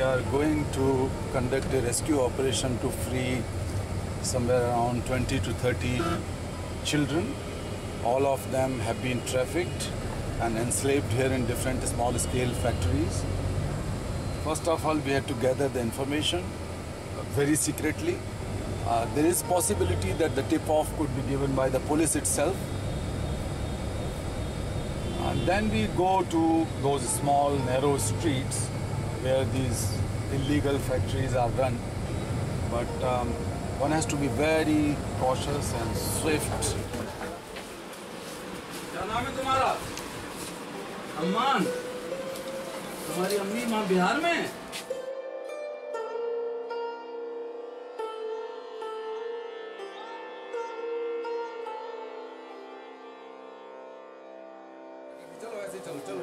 are going to conduct a rescue operation to free somewhere around 20 to 30 children. All of them have been trafficked and enslaved here in different small-scale factories. First of all, we had to gather the information very secretly. There is possibility that the tip-off could be given by the police itself. And then we go to those small, narrow streets where these illegal factories are run. But one has to be very cautious and swift. क्या नाम है तुम्हारा? Amman. तुम्हारी अम्मी माँ बिहार में है? चलो ऐसे चलो चलो।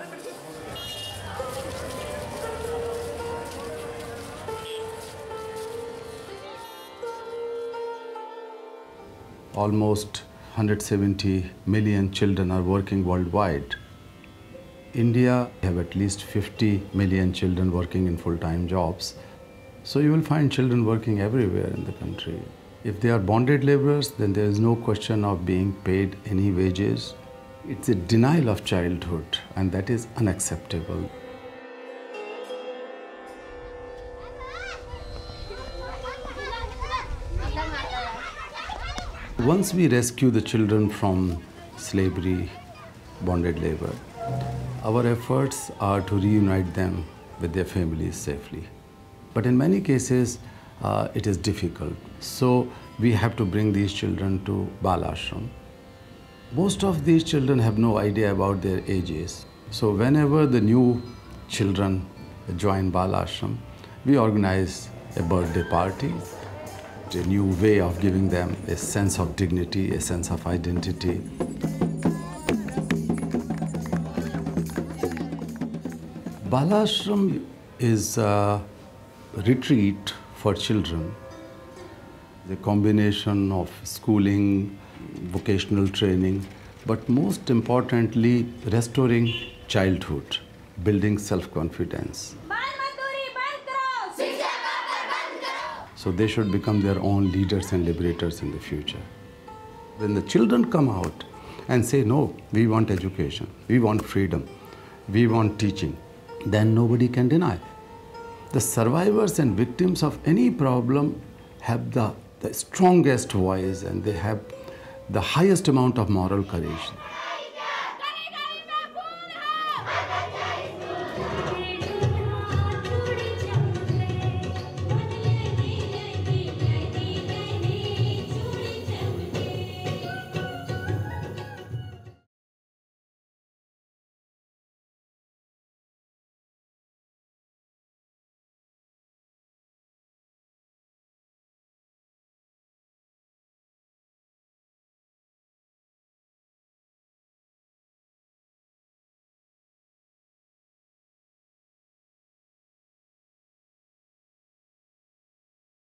Almost 170 million children are working worldwide. India have at least 50 million children working in full-time jobs. So you will find children working everywhere in the country. If they are bonded laborers, then there is no question of being paid any wages. It's a denial of childhood, and that is unacceptable. Once we rescue the children from slavery, bonded labor, our efforts are to reunite them with their families safely. But in many cases, it is difficult. So we have to bring these children to Bal Ashram. Most of these children have no idea about their ages. So whenever the new children join Bal Ashram, we organize a birthday party, a new way of giving them a sense of dignity, a sense of identity. Bal Ashram is a retreat for children, the combination of schooling, vocational training, but most importantly, restoring childhood, building self-confidence. So they should become their own leaders and liberators in the future. When the children come out and say, no, we want education, we want freedom, we want teaching, then nobody can deny. The survivors and victims of any problem have the strongest voice, and they have the highest amount of moral courage.